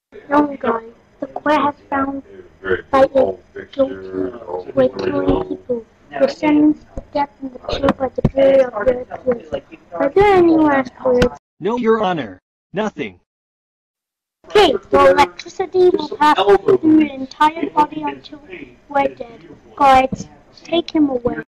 Young guy, the court has found Biden guilty with killing people. The sentence to death in the chair by the jury of your appeals. Are there any last words? No, Your Honor. Nothing. Okay, the electricity will pass through your entire body until we're dead. Guards, take him away.